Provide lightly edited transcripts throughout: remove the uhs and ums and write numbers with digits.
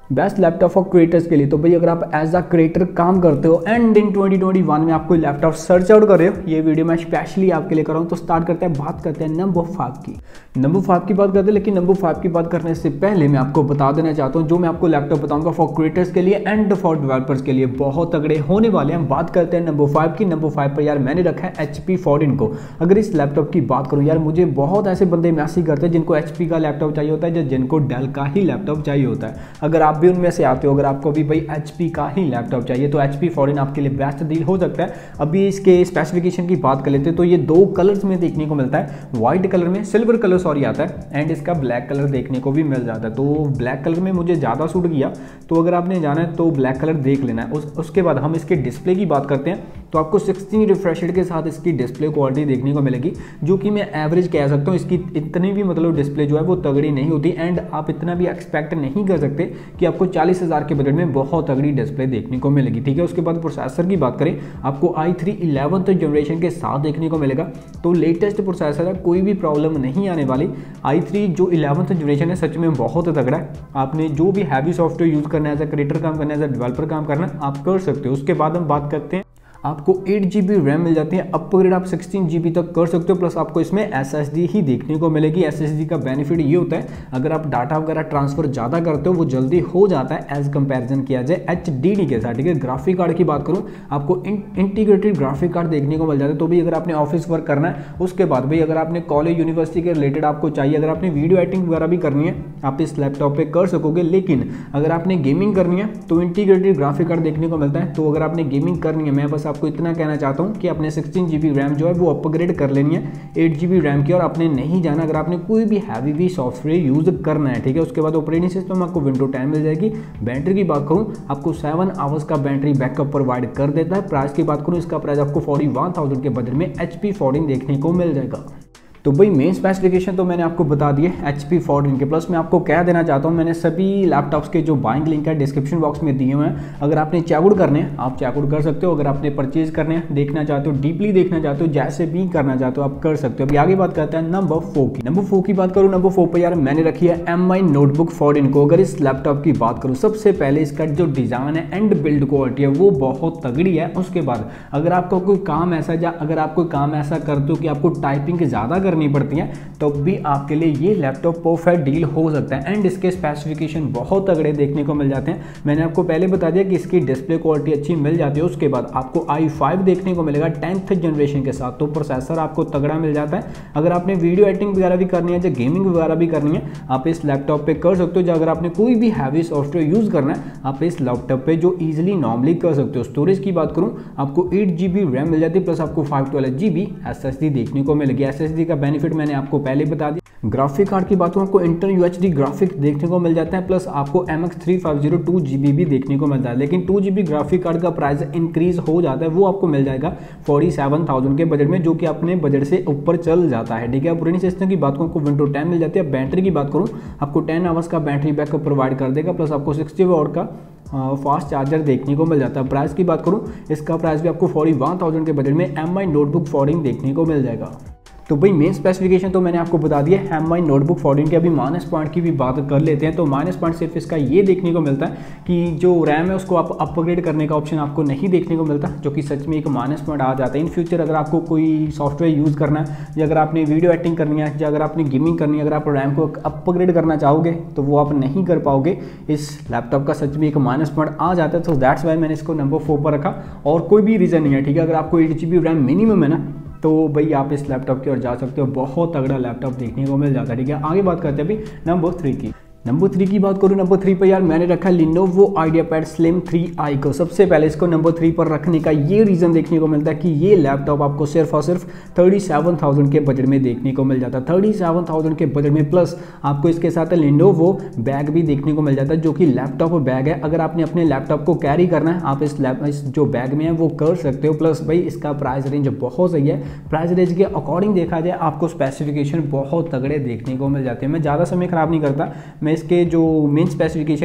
Best laptop for creators के लिए। तो भाई अगर आप एज अ क्रिएटर काम करते हो एंड इन 2021 में आप कोई लैपटॉप सर्च आउट कर रहे हो, ये वीडियो मैं स्पेशली आपके लिए कर रहा हूँ। तो स्टार्ट करते हैं, बात करते हैं नंबर 5 की। नंबर 5 की बात करते हैं, लेकिन नंबर 5 की बात करने से पहले मैं आपको बता देना चाहता हूँ, जो मैं आपको लैपटॉप बताऊंगा फॉर क्रिएटर्स के लिए एंड फॉर डेवलपर्स के लिए बहुत तगड़े होने वाले हैं। बात करते हैं नंबर 5 की। नंबर 5 पर यार मैंने रखा है HP Folding को। अगर इस लैपटॉप की बात करूँ यार, मुझे बहुत ऐसे बंदे मैसेज करते हैं जिनको HP का लैपटॉप चाहिए होता है या जिनको डेल का ही लैपटॉप चाहिए होता है। अगर आप भी उनमें से आते हो, अगर आपको भी भाई HP का ही लैपटॉप चाहिए तो HP Folding आपके लिए बेस्ट डील हो सकता है। अभी इसके स्पेसिफिकेशन की बात कर लेते हैं तो ये 2 कलर्स में देखने को मिलता है, व्हाइट कलर में, सिल्वर कलर सॉरी आता है, एंड इसका ब्लैक कलर देखने को भी मिल जाता है। तो ब्लैक कलर में मुझे ज़्यादा सूट किया, तो अगर आपने जाना है तो ब्लैक कलर देख लेना है। उसके बाद हम इसके डिस्प्ले की बात करते हैं, तो आपको 16 रिफ्रेश रेट के साथ इसकी डिस्प्ले क्वालिटी देखने को मिलेगी, जो कि मैं एवरेज कह सकता हूँ। इसकी इतनी भी मतलब डिस्प्ले जो है वो तगड़ी नहीं होती, एंड आप इतना भी एक्सपेक्ट नहीं कर सकते कि आपको 40,000 के बजट में बहुत तगड़ी डिस्प्ले देखने को मिलेगी। ठीक है, उसके बाद प्रोसेसर की बात करें, आपको i3 11th जनरेशन के साथ देखने को मिलेगा। तो लेटेस्ट प्रोसेसर है, कोई भी प्रॉब्लम नहीं आने वाली। i3 जो 11th जनरेशन है सच में बहुत तगड़ा है। आपने जो भी हैवी सॉफ्टवेयर यूज़ करना है, एज अ क्रिएटर काम करना है, एज अ डेवलपर काम करना आप कर सकते हो। उसके बाद हम बात करते हैं, आपको 8 GB रैम मिल जाती है, अपग्रेड आप 16 GB तक कर सकते हो, प्लस आपको इसमें SSD ही देखने को मिलेगी। SSD का बेनिफिट ये होता है, अगर आप डाटा वगैरह ट्रांसफर ज़्यादा करते हो वो जल्दी हो जाता है एज कंपैरिजन किया जाए HDD के साथ। ठीक है, ग्राफिक कार्ड की बात करूँ, आपको इंटीग्रेटेड ग्राफिक कार्ड देखने को मिल जाता है। तो भी अगर आपने ऑफिस वर्क करना है, उसके बाद भाई अगर आपने कॉलेज यूनिवर्सिटी के रिलेटेड आपको चाहिए, अगर आपने वीडियो एडिटिंग वगैरह भी करनी है आप इस लैपटॉप पर कर सकोगे। लेकिन अगर आपने गेमिंग करनी है तो इंटीग्रेटेड ग्राफिक कार्ड देखने को मिलता है। तो अगर आपने गेमिंग करनी है, मैं बस आपको इतना कहना चाहता हूं कि अपने 16 GB रैम जो है वो अपग्रेड कर लेनी है 8 GB रैम की, और आपने नहीं जाना अगर आपने कोई भी हैवी भी सॉफ्टवेयर यूज करना है। ठीक है, उसके बाद ऑपरेटिंग सिस्टम आपको विंडो 10 मिल जाएगी। बैटरी की बात करूं, आपको 7 आवर्स का बैटरी बैकअप प्रोवाइड कर देता है। प्राइस की बात करूं, इसका प्राइस आपको 41,000 के बजट में HP Folding देखने को मिल जाएगा। तो भाई मेन स्पेसिफिकेशन तो मैंने आपको बता दिए HP Folding के। प्लस मैं आपको कह देना चाहता हूँ, मैंने सभी लैपटॉप्स के जो बाइंग लिंक है डिस्क्रिप्शन बॉक्स में दिए हुए हैं। अगर आपने चेकआउट करने हैं आप चेकआउट कर सकते हो, अगर आपने परचेज करने हैं, देखना चाहते हो, डीपली देखना चाहते हो, जैसे भी करना चाहते हो आप कर सकते हो। अभी आगे बात करते हैं नंबर 4 की। नंबर 4 की बात करूँ, नंबर 4 पर यार मैंने रखी है MI नोटबुक Folding को। अगर इस लैपटॉप की बात करूँ, सबसे पहले इसका जो डिज़ाइन है एंड बिल्ड क्वालिटी है वो बहुत तगड़ी है। उसके बाद अगर आपका कोई काम ऐसा, या अगर आप कोई काम ऐसा करते हो कि आपको टाइपिंग ज़्यादा करनी पड़ती है, तो भी आपके लिए ये लैपटॉप परफेक्ट डील हो सकता है। एंड इसके स्पेसिफिकेशन बहुत तगड़े देखने को मिल जाते हैं। मैंने आपको पहले बता दिया कि इसकी डिस्प्ले क्वालिटी अच्छी मिल जाती है। उसके बाद आपको i5 देखने को मिलेगा 10th जनरेशन के साथ, तो प्रोसेसर आपको तगड़ा मिल जाता है। अगर आपने वीडियो एडिटिंग वगैरह भी करनी है, जो गेमिंग वगैरह भी करनी है, आप इस लैपटॉप पे कर सकते हो। जो अगर आपने कोई भी हैवी सॉफ्टवेयर यूज़ करना है आप इस लैपटॉप पे जो ईजिली नॉर्मली कर सकते हो। स्टोरेज की बात करूँ, आपको 8 GB रैम मिल जाती है, प्लस आपको 512 GB SSD देखने को मिलेगी। SSD का बेनिफिट मैंने आपको पहले बता दिया। ग्राफिक कार्ड की बात करूँ, आपको इंटर UHD ग्राफिक देखने को मिल जाता है, प्लस आपको MX350 2 GB भी देखने को मिलता है। लेकिन 2 GB ग्राफिक कार्ड का प्राइस इंक्रीज हो जाता है, वो आपको मिल जाएगा 47,000 के बजट में, जो कि अपने बजट से ऊपर चल जाता है। ठीक है, ऑपरेटिंग सिस्टम की बात करूँ, आपको विंडो 10 मिल जाती है। बैटरी की बात करूँ, आपको 10 आवर्स का बैटरी बैकअप प्रोवाइड कर देगा, प्लस आपको 60 वॉट का फास्ट चार्जर देखने को मिल जाता है। प्राइस की बात करूँ, इसका प्राइस भी आपको 41,000 के बजट में MI नोटबुक Folding देखने को मिल जाएगा। तो भाई मेन स्पेसिफिकेशन तो मैंने आपको बता दिया है MI नोटबुक Folding के। अभी माइनस पॉइंट की भी बात कर लेते हैं। तो माइनस पॉइंट सिर्फ इसका ये देखने को मिलता है कि जो रैम है उसको आप अपग्रेड करने का ऑप्शन आपको नहीं देखने को मिलता, जो कि सच में एक माइनस पॉइंट आ जाता है। इन फ्यूचर अगर आपको कोई सॉफ्टवेयर यूज़ करना है, या अगर आपने वीडियो एडिटिंग करनी है, या अगर आपने गेमिंग करनी है, अगर आप रैम को अपग्रेड करना चाहोगे तो वो आप नहीं कर पाओगे। इस लैपटॉप का सच में एक माइनस पॉइंट आ जाता है। तो दैट्स वाई मैंने इसको नंबर 4 पर रखा, और कोई भी रीज़न नहीं है। ठीक है, अगर आपको 8 GB रैम मिनिमम है ना, तो भाई आप इस लैपटॉप की ओर जा सकते हो, बहुत तगड़ा लैपटॉप देखने को मिल जाता है। ठीक है, आगे बात करते हैं अभी नंबर 3 की। नंबर 3 की बात करूँ, नंबर 3 पर यार मैंने रखा Lenovo IdeaPad Slim 3i को। सबसे पहले इसको नंबर 3 पर रखने का ये रीज़न देखने को मिलता है कि ये लैपटॉप आपको सिर्फ और सिर्फ 37,000 के बजट में देखने को मिल जाता है। 37,000 के बजट में, प्लस आपको इसके साथ Lenovo बैग भी देखने को मिल जाता है, जो कि लैपटॉप बैग है। अगर आपने अपने लैपटॉप को कैरी करना है, आप इस जो बैग में है वो कर सकते हो। प्लस भाई इसका प्राइस रेंज बहुत सही है। प्राइस रेंज के अकॉर्डिंग देखा जाए आपको स्पेसिफिकेशन बहुत तगड़े देखने को मिल जाते हैं। मैं ज़्यादा समय खराब नहीं करता, मैं इसके जो मेन स्पेसिफिकेशन है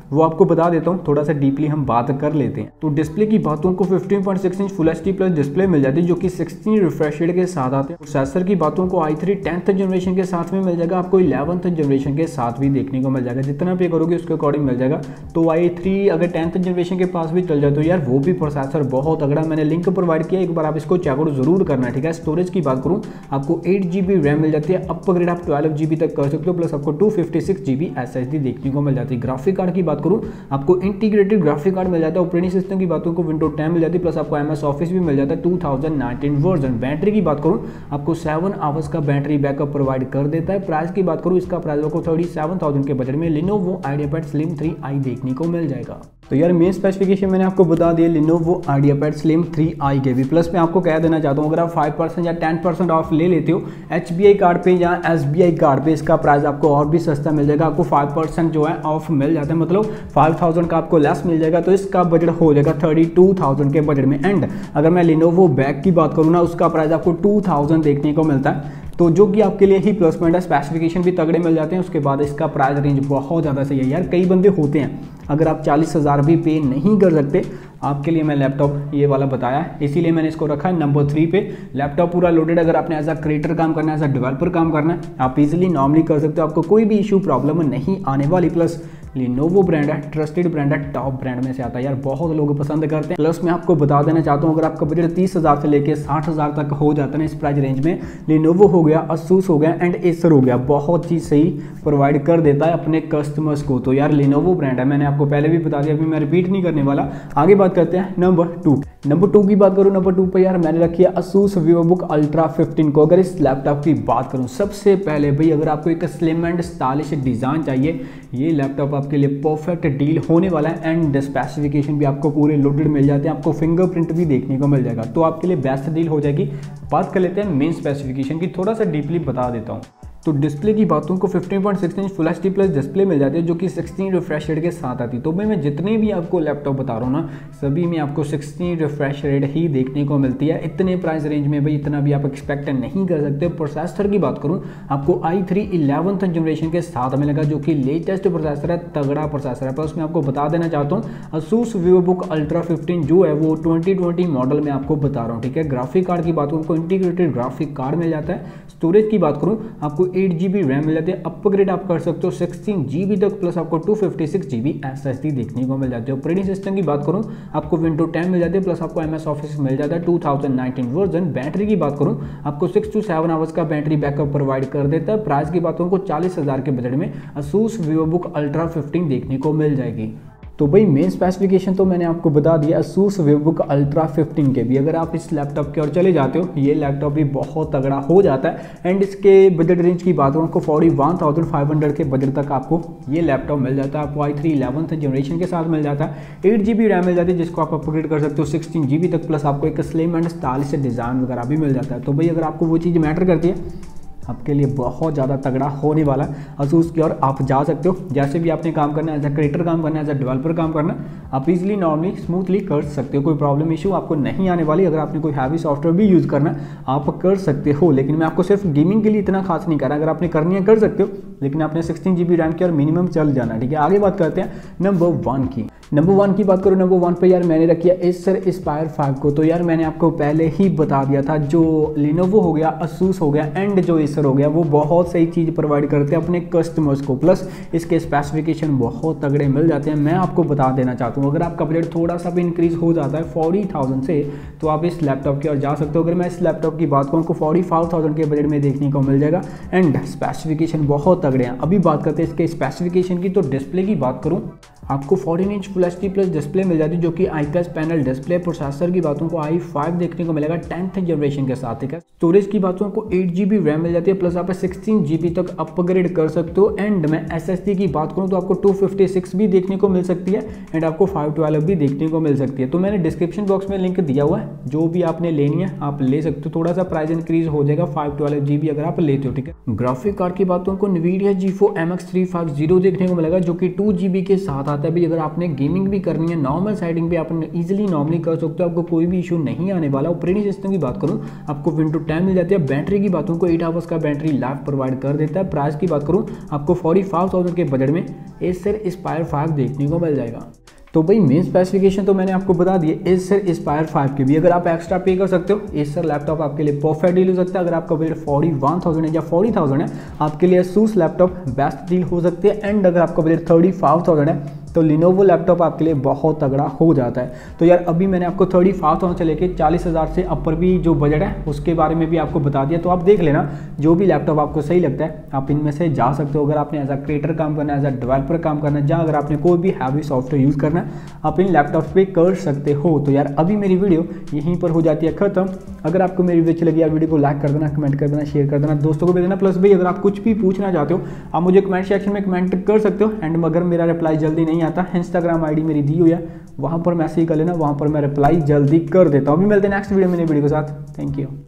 वो आपको बता देता हूँ, थोड़ा सा डीपली हम बात कर लेते हैं। तो डिस्प्ले की बातों को 15.6 inch full HD plus display मिल जाती है जो कि 16 रिफ्रेश रेट के साथ आते हैं। प्रोसेसर की बातों को i3 10th जनरेशन के साथ में मिल जाएगा, आपको 11th जनरेशन के साथ भी देखने को मिल जाएगा, जितना पे करोगे उसके अकॉर्डिंग मिल जाएगा। तो i3 अगर 10th जनरेशन के पास भी चल जाए तो यार वो भी प्रोसेसर बहुत तगड़ा, मैंने लिंक प्रोवाइड किया, एक बार आप इसको चेकआउट जरूर करना है, ठीक है। स्टोरेज की बात करूँ आपको 8 GB रैम मिल जाती है, अपग्रेड आप 12 GB तक कर सकते हो, प्लस आपको 256 GB SSD देखने को मिल जाती है। ग्राफिक कार्ड की बात करूँ आपको इंटीग्रेटेड ग्राफिक कार्ड मिल जाता है। ऑपरेटिंग सिस्टम की बातों को विंडो 10 मिल जाती है, प्लस आपको MS ऑफिस भी मिल जाता है 2019 वर्जन। बैटरी की बात करूँ आपको 7 आवर्स का बैटरी बैकअप प्रोवाइड कर देता है। प्राइस की बात करूँ इसका प्राइस आपको 37,000 के बजट में Lenovo IdeaPad Slim 3i देखने को मिल जाएगा। तो यार मेन स्पेसिफिकेशन मैंने आपको बता दिया Lenovo IdeaPad Slim 3i के भी। प्लस मैं आपको कह देना चाहता हूँ अगर आप 5% या 10% ऑफ ले लेते हो HBI कार्ड पे या SBI कार्ड पे, इसका प्राइस आपको और भी सस्ता मिल जाएगा। आपको 5% जो है ऑफ मिल जाता है, मतलब 5,000 का आपको लेस मिल जाएगा, तो इसका बजट हो जाएगा 32,000 के बजट में। एंड अगर मैं Lenovo बैग की बात करूँ ना, उसका प्राइस आपको 2,000 देखने को मिलता है, तो जो कि आपके लिए ही प्लस पॉइंट है। स्पेसिफिकेशन भी तगड़े मिल जाते हैं, उसके बाद इसका प्राइस रेंज बहुत ज़्यादा सही है। यार कई बंदे होते हैं अगर आप 40,000 भी पे नहीं कर सकते, आपके लिए मैं लैपटॉप ये वाला बताया है, इसीलिए मैंने इसको रखा है नंबर 3 पे। लैपटॉप पूरा लोडेड, अगर आपने एज अ क्रिएटर काम करना है, एज अ डेवलपर काम करना है, आप इजीली नॉर्मली कर सकते हो, आपको कोई भी इशू प्रॉब्लम नहीं आने वाली। प्लस Lenovo ब्रांड है, ट्रस्टेड ब्रांड है, टॉप ब्रांड में से आता है यार, बहुत लोग पसंद करते हैं। प्लस मैं आपको बता देना चाहता हूँ अगर आपका बजट 30,000 से लेके 60,000 तक हो जाता है ना इस प्राइस रेंज में, Lenovo हो गया, Asus हो गया एंड Acer हो गया, बहुत ही सही प्रोवाइड कर देता है अपने कस्टमर्स को। तो यार Lenovo ब्रांड है, मैंने आपको पहले भी बता दिया, अभी मैं रिपीट नहीं करने वाला। आगे बात करते हैं नंबर 2 की बात करूँ। नंबर 2 पर यार मैंने रखी है Asus VivoBook Ultra 15 को। अगर इस लैपटॉप की बात करूँ सबसे पहले भाई, अगर आपको एक स्लिम एंड स्टाइलिश डिज़ाइन चाहिए, ये लैपटॉप आपके लिए परफेक्ट डील होने वाला है। एंड स्पेसिफिकेशन भी आपको पूरे लोडेड मिल जाते हैं, आपको फिंगरप्रिंट भी देखने को मिल जाएगा, तो आपके लिए बेस्ट डील हो जाएगी। बात कर लेते हैं मेन स्पेसिफिकेशन की, थोड़ा सा डीपली बता देता हूँ। तो डिस्प्ले की बातों को 15.6 inch full HD plus display मिल जाती है जो कि 16 रिफ्रेश रेट के साथ आती है। तो भाई मैं जितने भी आपको लैपटॉप बता रहा हूँ ना, सभी में आपको 16 रिफ्रेश रेट ही देखने को मिलती है। इतने प्राइस रेंज में भाई इतना भी आप एक्सपेक्ट नहीं कर सकते। प्रोसेसर की बात करूँ आपको i3 11th जनरेशन के साथ मिलेगा जो कि लेटेस्ट प्रोसेसर है, तगड़ा प्रोसेसर है। प्लस मैं आपको बता देना चाहता हूँ Asus VivoBook Ultra 15 जो है वो 2020 मॉडल में आपको बता रहा हूँ, ठीक है। ग्राफिक कार्ड की बात करूँ आपको इंटीग्रेटेड ग्राफिक कार्ड मिल जाता है। स्टोरेज की बात करूँ आपको 8 GB रैम मिल जाती है, अपग्रेड आप कर सकते हो 16 GB तक, प्लस आपको 256 GB SSD देखने को मिल जाती है। ऑपरेटिंग सिस्टम की बात करूँ आपको विंडो 10 मिल जाती है, प्लस आपको MS ऑफिस मिल जाता है 2019 वर्जन। बैटरी की बात करूँ आपको 6 to 7 आवर्स का बैटरी बैकअप प्रोवाइड कर देता है। प्राइस की बात करूँ को 40,000 के बजट में Asus VivoBook Ultra 15 देखने को मिल जाएगी। तो भाई मेन स्पेसिफिकेशन तो मैंने आपको बता दिया Asus VivoBook Ultra 15 के भी। अगर आप इस लैपटॉप की ओर चले जाते हो, ये लैपटॉप भी बहुत तगड़ा हो जाता है। एंड इसके बजट रेंज की बात करूँ आपको 41,500 के बजट तक आपको ये लैपटॉप मिल जाता है। आपको i3 11th जनरेशन के साथ मिल जाता है, 8 GB रैम मिल जाती है जिसको आप अपग्रेड कर सकते हो 16 GB तक, प्लस आपको एक स्लिम एंड स्टाइलिश डिज़ाइन वगैरह भी मिल जाता है। तो भाई अगर आपको वो चीज़ मैटर करती है, आपके लिए बहुत ज़्यादा तगड़ा होने वाला है। Asus की ओर आप जा सकते हो, जैसे भी आपने काम करना है, एज अ क्रिएटर काम करना है, एज अ डेवलपर काम करना, आप इजीली नॉर्मली स्मूथली कर सकते हो। कोई प्रॉब्लम इशू आपको नहीं आने वाली। अगर आपने कोई हैवी सॉफ्टवेयर भी यूज़ करना है आप कर सकते हो, लेकिन मैं आपको सिर्फ गेमिंग के लिए इतना खास नहीं कर रहा। अगर आपने करनी है कर सकते हो, लेकिन आपने 16 GB रैम की और मिनिमम चल जाना, ठीक है। आगे बात करते हैं नंबर 1 की। नंबर 1 की बात करूँ, नंबर 1 पे यार मैंने रखी है Acer Aspire 5 को। तो यार मैंने आपको पहले ही बता दिया था, जो Lenovo हो गया, Asus हो गया एंड जो Acer हो गया, वो बहुत सही चीज़ प्रोवाइड करते हैं अपने कस्टमर्स को। प्लस इसके स्पेसिफिकेशन बहुत तगड़े मिल जाते हैं। मैं आपको बता देना चाहता हूँ अगर आपका बजट थोड़ा सा भी इंक्रीज हो जाता है 40,000 से, तो आप इस लैपटॉप की ओर जा सकते हो। अगर मैं इस लैपटॉप की बात करूँ को 45,000 के बजट में देखने को मिल जाएगा एंड स्पेसिफिकेशन बहुत तगड़े हैं। अभी बात करते हैं इसके स्पेसिफिकेशन की। तो डिस्प्ले की बात करूँ आपको 14 inch full HD plus display मिल जाती है जो कि IPS पैनल डिस्प्ले। प्रोसेसर की बातों को i5 देखने को मिलेगा 10th जनरेशन के साथ, ठीक है। स्टोरेज की बातों को 8 GB रैम मिल जाती है, प्लस आप 16 GB तक अपग्रेड कर सकते हो। एंड मैं SSD की बात करूँ तो आपको 256 भी देखने को मिल सकती है एंड आपको 512 भी देखने को मिल सकती है। तो मैंने डिस्क्रिप्शन बॉक्स में लिंक दिया हुआ है, जो भी आपने लेनी है आप ले सकते हो। थोड़ा सा प्राइस इंक्रीज हो जाएगा 512 GB अगर आप लेते हो, ठीक है। ग्राफिक कार्ड की बातों को NVIDIA GeForce MX 350 देखने को मिलेगा जो कि 2 GB के साथ बताता है भाई अगर आपने गेमिंग भी करनी है नॉर्मल सेटिंग पे आप इजीली नॉर्मली कर सकते हो, आपको कोई भी इशू नहीं आने वाला। ऑपरेटिंग सिस्टम की बात करूँ आपको Windows 10 मिल जाती है। बैटरी की बात करूँ को 8 आवर्स का बैटरी लाइफ प्रोवाइड कर देता है। प्राइस की बात करूँ आपको 45,000 के बजट में Acer Aspire 5 देखने को मिल जाएगा। तो भाई मेन स्पेसिफिकेशन तो मैंने आपको बता दी है Acer Aspire 5 की भी। अगर आप एक्स्ट्रा पे कर सकते हो Acer लैपटॉप आपके लिए परफेक्ट डील हो सकता है। अगर आपका बजट 41,000 है या 40,000 है आपके लिए ASUS लैपटॉप बेस्ट डील हो सकती है। एंड अगर आपका बजट 35,000 है तो Lenovo लैपटॉप आपके लिए बहुत तगड़ा हो जाता है। तो यार अभी मैंने आपको 35,000 से लेके 40,000 से अपर भी जो बजट है उसके बारे में भी आपको बता दिया। तो आप देख लेना जो भी लैपटॉप आपको सही लगता है आप इनमें से जा सकते हो। अगर आपने एज अ क्रिएटर काम करना है, एज अ डेवलपर काम करना है, जहाँ अगर आपने कोई भी हैवी सॉफ्टवेयर यूज़ करना है आप इन लैपटॉप पे कर सकते हो। तो यार अभी मेरी वीडियो यहीं पर हो जाती है खत्म। अगर आपको मेरी वीडियो अच्छी लगी यार वीडियो को लाइक कर देना, कमेंट कर देना, शेयर कर देना, दोस्तों को भेज देना। प्लस भाई अगर आप कुछ भी पूछना चाहते हो आप मुझे कमेंट सेक्शन में कमेंट कर सकते हो। एंड अगर मेरा रिप्लाई जल्दी नहीं आता इंस्टाग्राम आईडी मेरी दी हुई है वहाँ पर मैसेज कर लेना, वहाँ पर मैं रिप्लाई जल्दी कर देता हूँ। अभी मिलते हैं नेक्स्ट वीडियो में नई वीडियो के साथ। Thank you.